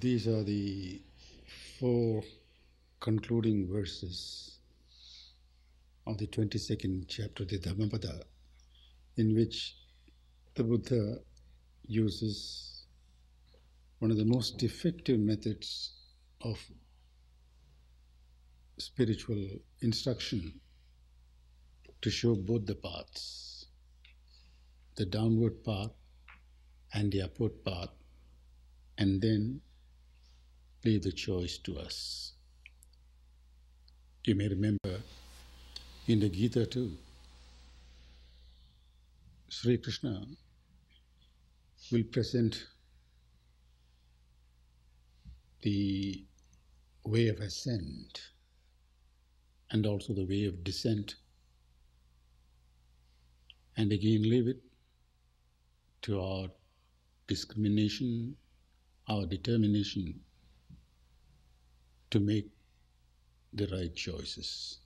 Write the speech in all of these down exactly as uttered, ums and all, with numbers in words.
These are the four concluding verses of the twenty-second chapter of the Dhammapada, in which the Buddha uses one of the most effective methods of spiritual instruction to show both the paths, the downward path and the upward path, and then leave the choice to us. You may remember in the Gita too, Sri Krishna will present the way of ascent and also the way of descent, and again leave it to our discrimination, our determination to make the right choices.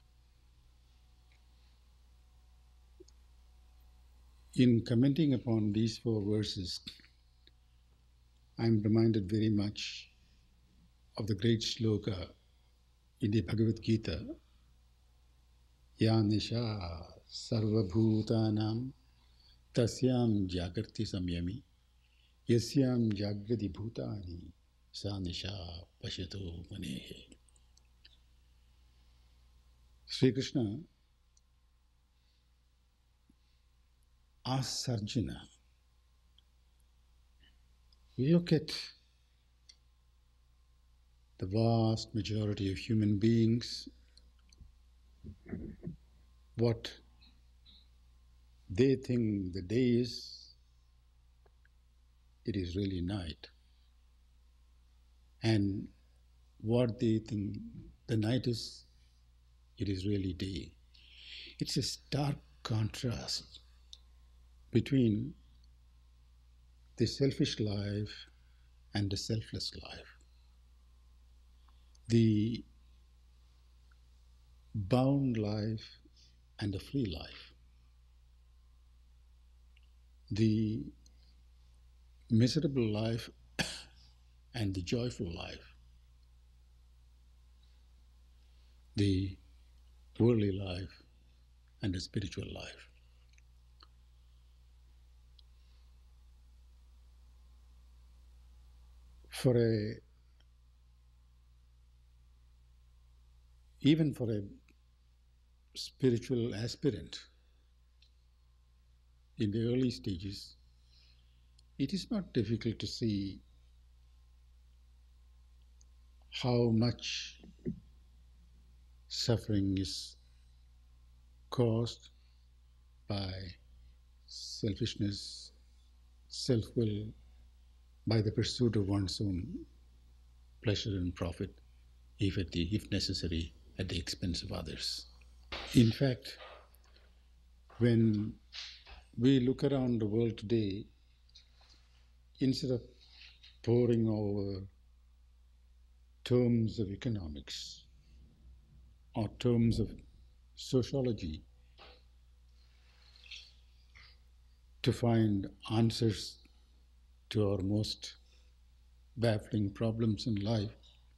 In commenting upon these four verses, I am reminded very much of the great shloka in the Bhagavad Gita, Ya nisha sarvabhutanam tasyam jagrati samyami yasyam jagrati bhutani sa nisha pashato manehe. Sri Krishna asks Arjuna, look at the vast majority of human beings, what they think the day is, it is really night. And what they think the night is, it is really day. It's a stark contrast between the selfish life and the selfless life, the bound life and the free life, the miserable life and the joyful life, the worldly life and the spiritual life. For a, even for a spiritual aspirant in the early stages, it is not difficult to see how much suffering is caused by selfishness, self-will, by the pursuit of one's own pleasure and profit, if, at the, if necessary, at the expense of others. In fact, when we look around the world today, instead of poring over terms of economics or terms of sociology to find answers to our most baffling problems in life,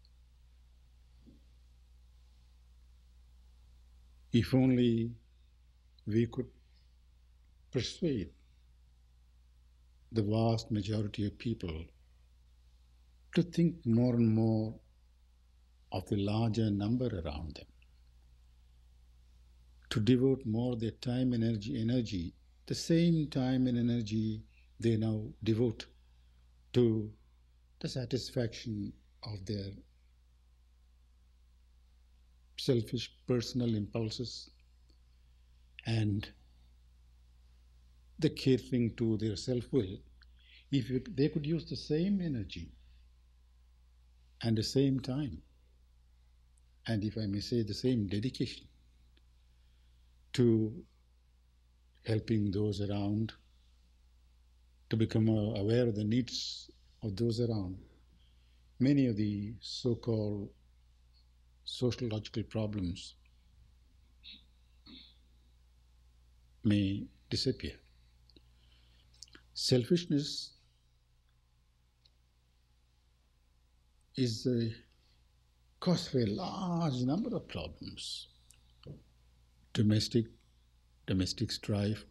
if only we could persuade the vast majority of people to think more and more of the larger number around them, to devote more of their time, energy, energy, the same time and energy they now devote to the satisfaction of their selfish personal impulses and the catering to their self-will, if they could use the same energy and the same time, and if I may say the same dedication to helping those around, to become aware of the needs of those around, many of the so-called sociological problems may disappear. Selfishness is a cause for a large number of problems. Domestic, domestic strife,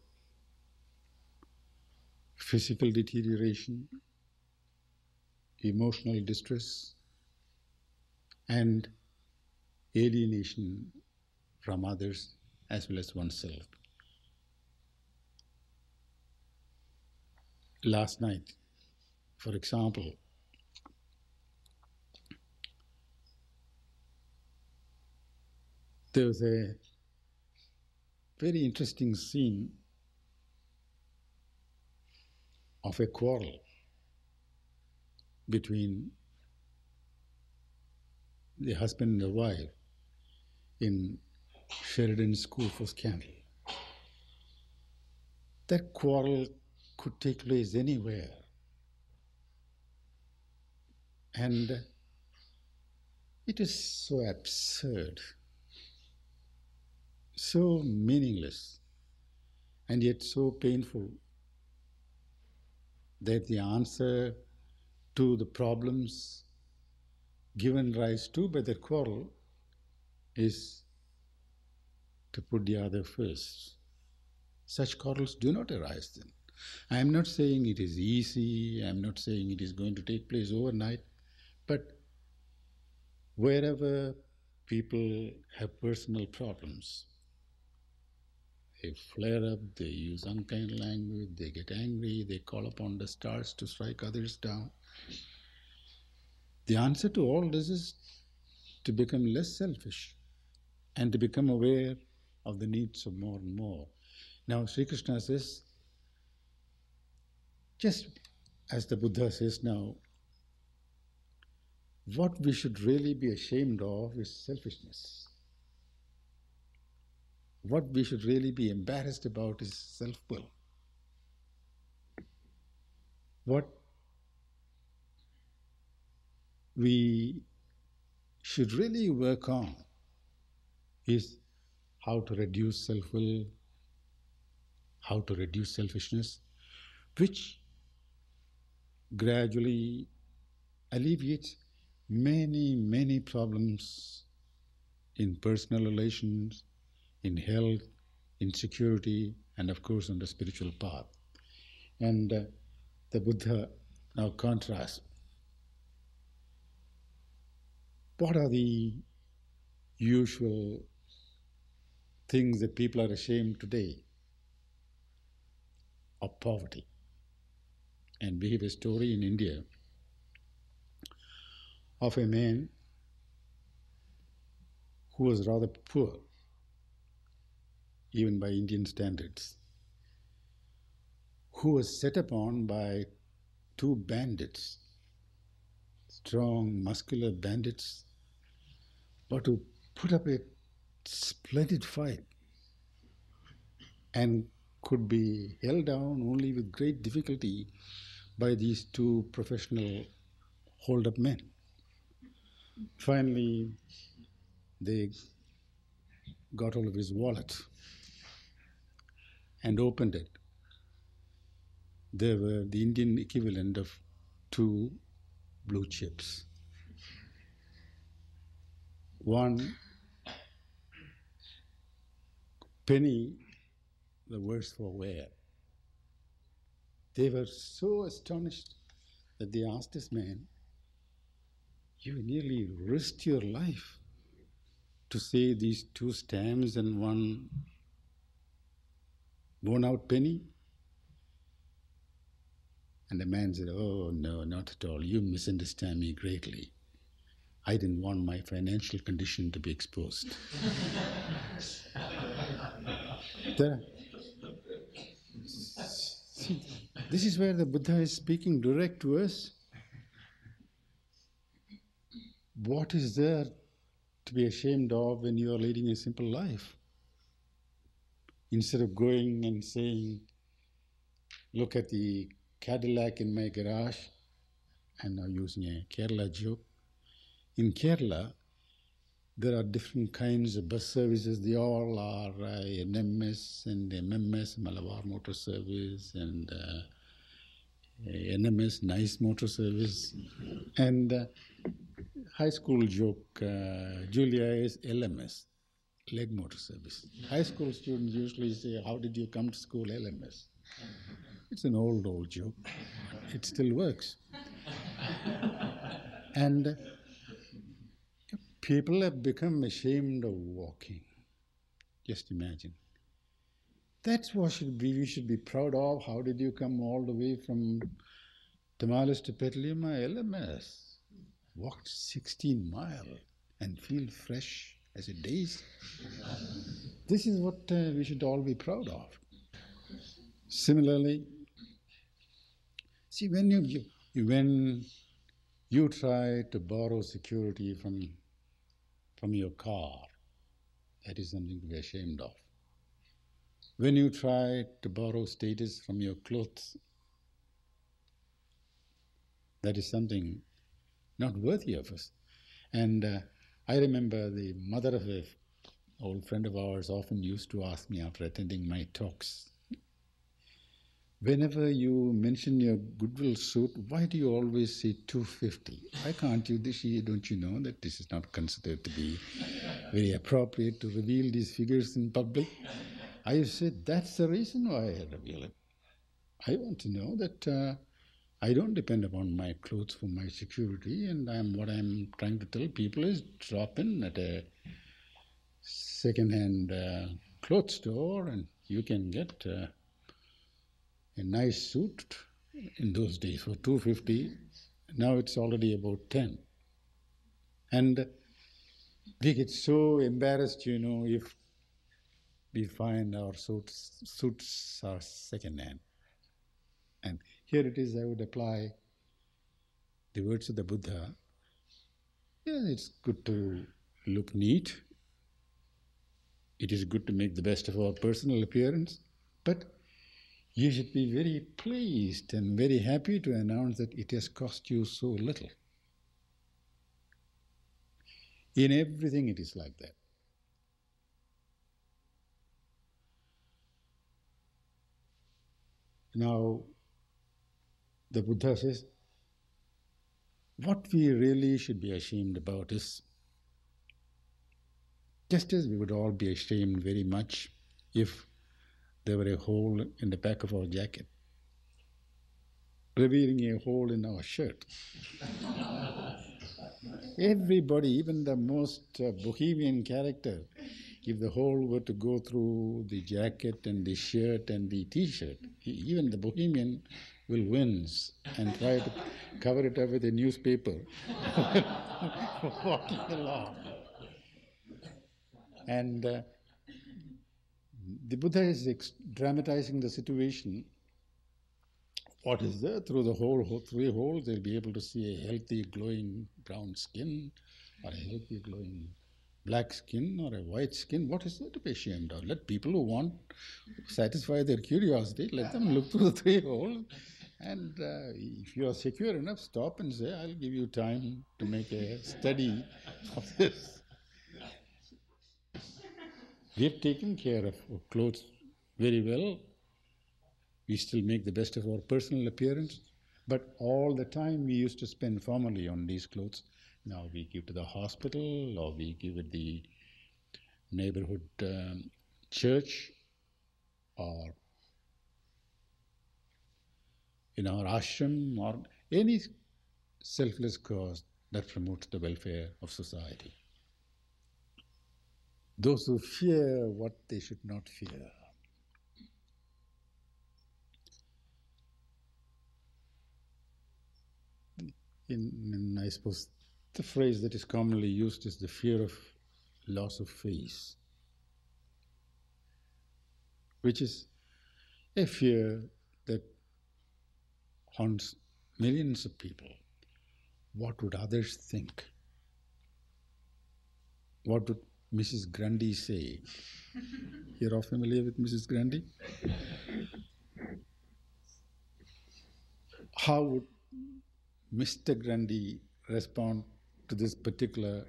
physical deterioration, emotional distress, and alienation from others as well as oneself. Last night, for example, there was a very interesting scene of a quarrel between the husband and the wife in Sheridan School for Scandal. That quarrel could take place anywhere. And it is so absurd, so meaningless, and yet so painful that the answer to the problems given rise to by that quarrel is to put the other first. Such quarrels do not arise then. I am not saying it is easy, I am not saying it is going to take place overnight, but wherever people have personal problems, they flare up, they use unkind language, they get angry, they call upon the stars to strike others down. The answer to all this is to become less selfish and to become aware of the needs of more and more. Now, Sri Krishna says, just as the Buddha says now, what we should really be ashamed of is selfishness. What we should really be embarrassed about is self-will. What we should really work on is how to reduce self-will, how to reduce selfishness, which gradually alleviates many, many problems in personal relations, in health, in security, and of course on the spiritual path. And uh, the Buddha now contrasts what are the usual things that people are ashamed today of poverty. And we have a story in India of a man who was rather poor, even by Indian standards, who was set upon by two bandits, strong, muscular bandits, but who put up a splendid fight and could be held down only with great difficulty by these two professional hold-up men. Finally, they got hold of his wallet and opened it. There were the Indian equivalent of two blue chips. One penny, the worse for wear. They were so astonished that they asked this man, "You nearly risked your life to save these two stamps and one worn-out penny?" And the man said, "Oh, no, not at all. You misunderstand me greatly. I didn't want my financial condition to be exposed." There, see, this is where the Buddha is speaking direct to us. What is there to be ashamed of when you are leading a simple life? Instead of going and saying, "Look at the Cadillac in my garage," I'm now using a Kerala joke. In Kerala, there are different kinds of bus services. They all are uh, N M S and M M S, Malabar Motor Service, and uh, N M S, Nice Motor Service. And uh, high school joke. Uh, Julia is L M S, leg motor service. High school students usually say, "How did you come to school?" L M S. It's an old, old joke. It still works. And people have become ashamed of walking. Just imagine. That's what should be, we should be proud of. How did you come all the way from Tamales to Petaluma? L M S. Walked sixteen miles and feel fresh as a daisy. This is what uh, we should all be proud of. Similarly, see, when you, you when you try to borrow security from from your car, that is something to be ashamed of. When you try to borrow status from your clothes, that is something not worthy of us. And uh, I remember the mother of an old friend of ours often used to ask me after attending my talks, whenever you mention your goodwill suit, why do you always say two fifty? Why can't you this year? Don't you know that this is not considered to be very appropriate to reveal these figures in public? I said, that's the reason why I reveal it. I want to know that uh, I don't depend upon my clothes for my security, and I'm, what I'm trying to tell people is drop in at a second-hand uh, clothes store and you can get uh, a nice suit in those days for two fifty. Now it's already about ten. And we get so embarrassed, you know, if we find our suits, suits are second-hand. And here it is, I would apply the words of the Buddha. Yeah, it's good to look neat. It is good to make the best of our personal appearance. But you should be very pleased and very happy to announce that it has cost you so little. In everything it is like that. Now, the Buddha says, what we really should be ashamed about is, just as we would all be ashamed very much if there were a hole in the back of our jacket, revealing a hole in our shirt. Everybody, even the most uh, bohemian character, if the hole were to go through the jacket and the shirt and the t-shirt, even the bohemian will wince and try to cover it up with a newspaper walking along. And uh, the Buddha is ex- dramatizing the situation. What is there? Through the whole, three holes, they'll be able to see a healthy, glowing brown skin, or a healthy, glowing black skin, or a white skin. What is there to be ashamed of? Let people who want to satisfy their curiosity, let them look through the three holes. And uh, if you are secure enough, stop and say, I'll give you time to make a study of this. We have taken care of our clothes very well. We still make the best of our personal appearance, but all the time we used to spend formally on these clothes. Now we give to the hospital, or we give it the neighborhood um, church, or in our ashram, or any selfless cause that promotes the welfare of society. Those who fear what they should not fear. In, in, I suppose the phrase that is commonly used is the fear of loss of face, which is a fear that haunts millions of people. What would others think? What would Missus Grundy say? You're all familiar with Missus Grundy? How would Mister Grundy respond to this particular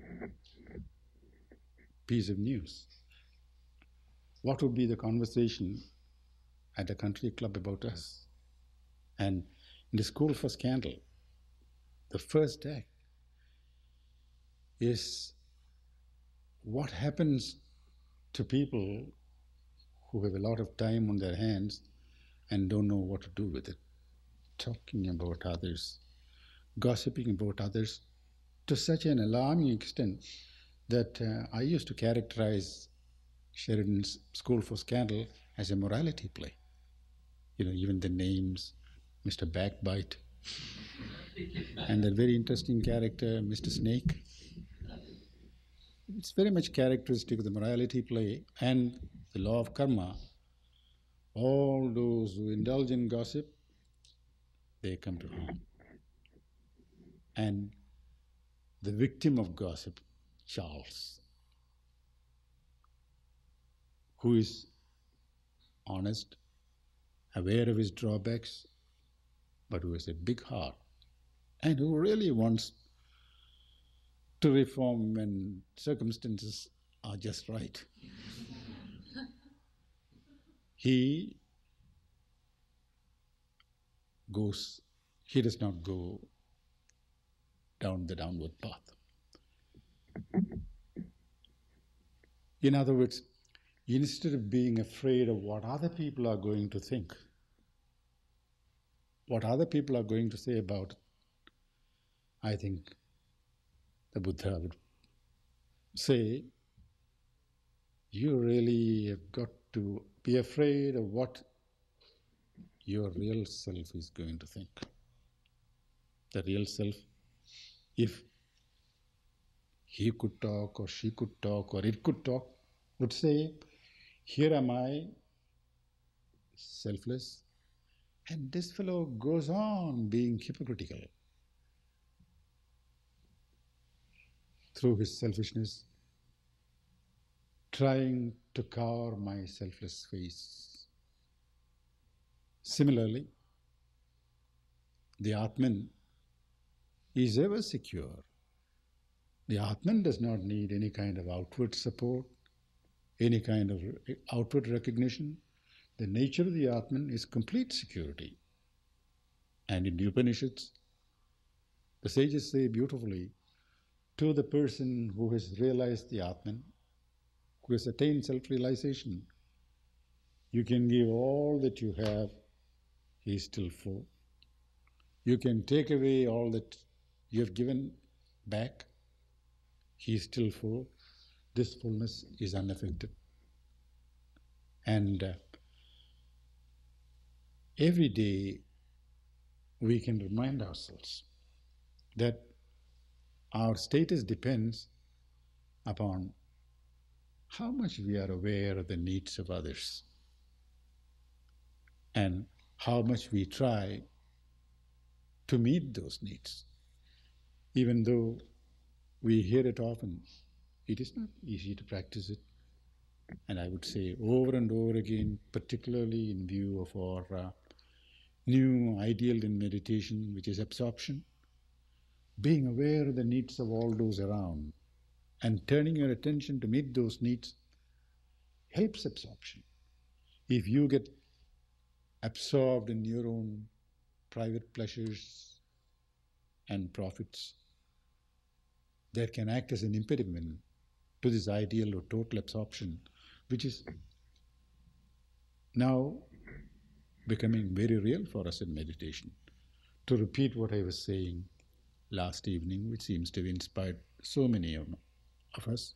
piece of news? What would be the conversation at a country club about us? And in the School for Scandal, the first act, is what happens to people who have a lot of time on their hands and don't know what to do with it. Talking about others, gossiping about others to such an alarming extent that uh, I used to characterize Sheridan's School for Scandal as a morality play. You know, even the names, Mister Backbite, and that very interesting character, Mister Snake. It's very much characteristic of the morality play and the law of karma. All those who indulge in gossip, they come to harm. And the victim of gossip, Charles, who is honest, aware of his drawbacks, but who has a big heart and who really wants to reform when circumstances are just right. He goes, he does not go down the downward path. In other words, instead of being afraid of what other people are going to think, what other people are going to say about it, I think the Buddha would say, you really have got to be afraid of what your real self is going to think. The real self, if he could talk or she could talk or it could talk, would say, here am I, selfless, and this fellow goes on being hypocritical through his selfishness, trying to cover my selfless face. Similarly, the Atman is ever secure. The Atman does not need any kind of outward support, any kind of outward recognition. The nature of the Atman is complete security. And in the Upanishads, the sages say beautifully, to the person who has realized the Atman, who has attained self-realization, you can give all that you have, he is still full. You can take away all that you have given back, he is still full. This fullness is unaffected. And uh, every day we can remind ourselves that our status depends upon how much we are aware of the needs of others and how much we try to meet those needs. Even though we hear it often, it is not easy to practice it. And I would say over and over again, particularly in view of our uh, new ideal in meditation, which is absorption, being aware of the needs of all those around and turning your attention to meet those needs helps absorption. If you get absorbed in your own private pleasures and profits, that can act as an impediment to this ideal of total absorption, which is now becoming very real for us in meditation. To repeat what I was saying last evening, which seems to have inspired so many of, of us,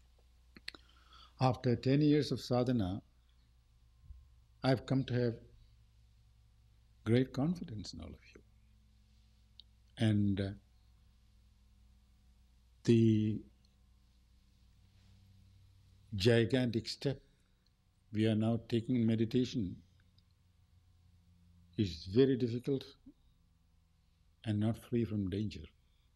after ten years of sadhana, I've come to have great confidence in all of you. And uh, the gigantic step we are now taking in meditation is very difficult and not free from danger.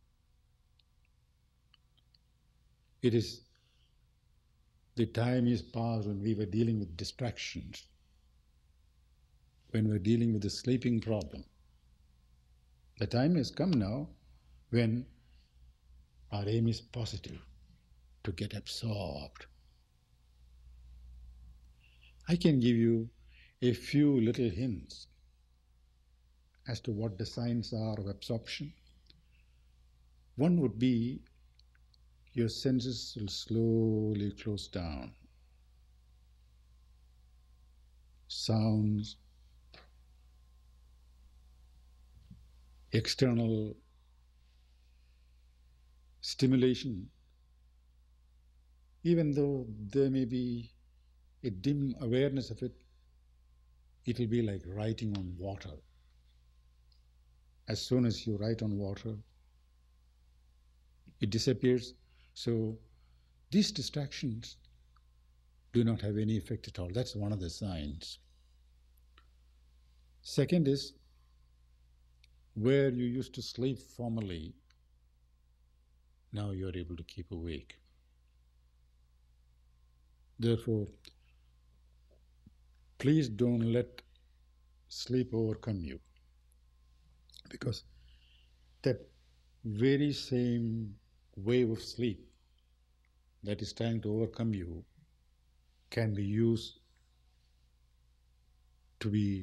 It is the time is past when we were dealing with distractions, when we were dealing with the sleeping problem. The time has come now when our aim is positive, to get absorbed. I can give you a few little hints as to what the signs are of absorption. One would be your senses will slowly close down. Sounds, external stimulation, even though there may be a dim awareness of it, it will be like writing on water. As soon as you write on water, it disappears. So these distractions do not have any effect at all. That's one of the signs. Second is, where you used to sleep formerly, now you are able to keep awake. Therefore, please don't let sleep overcome you, because that very same wave of sleep that is trying to overcome you can be used to be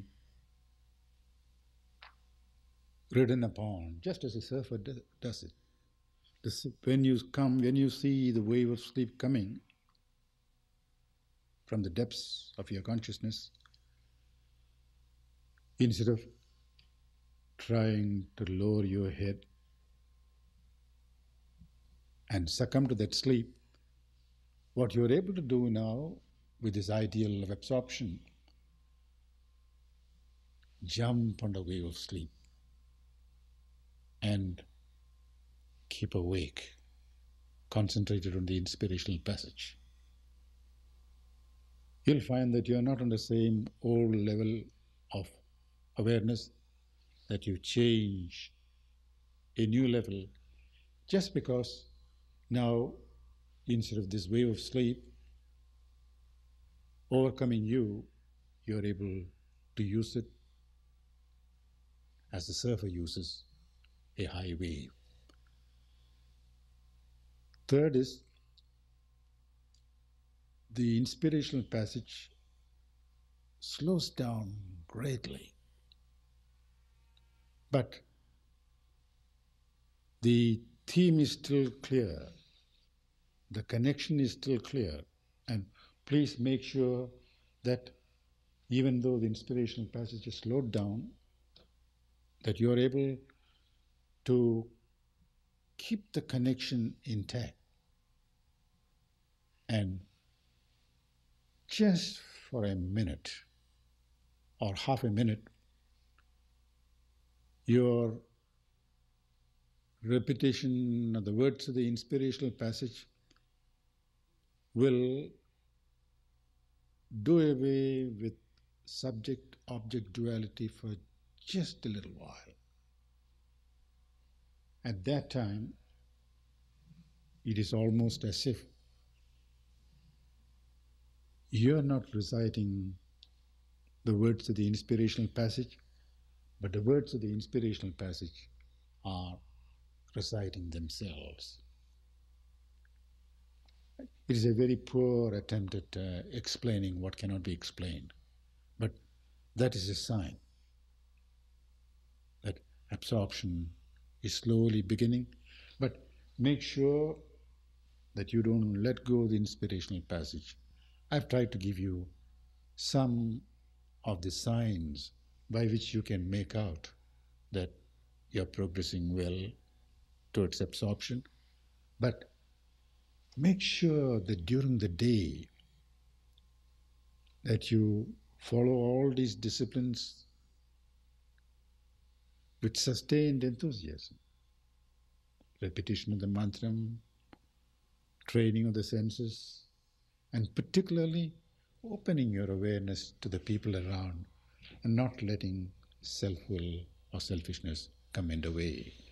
ridden upon, just as a surfer does it. This, when you come, when you see the wave of sleep coming from the depths of your consciousness, instead of trying to lower your head and succumb to that sleep, what you're able to do now with this ideal of absorption, jump on the wave of sleep and keep awake, concentrated on the inspirational passage. You'll find that you're not on the same old level of awareness, that you change a new level just because now, instead of this wave of sleep overcoming you, you're able to use it as the surfer uses a high wave. Third is, the inspirational passage slows down greatly, but the theme is still clear, the connection is still clear, and please make sure that even though the inspirational passage is slowed down, that you are able to keep the connection intact. And just for a minute or half a minute, your repetition of the words of the inspirational passage will do away with subject-object duality for just a little while. At that time, it is almost as if you're not reciting the words of the inspirational passage, but the words of the inspirational passage are reciting themselves. It is a very poor attempt at uh, explaining what cannot be explained, but that is a sign that absorption is slowly beginning. But make sure that you don't let go of the inspirational passage. I've tried to give you some of the signs by which you can make out that you're progressing well towards absorption. But make sure that during the day that you follow all these disciplines with sustained enthusiasm. Repetition of the mantram, training of the senses, and particularly opening your awareness to the people around and not letting self-will or selfishness come in the way.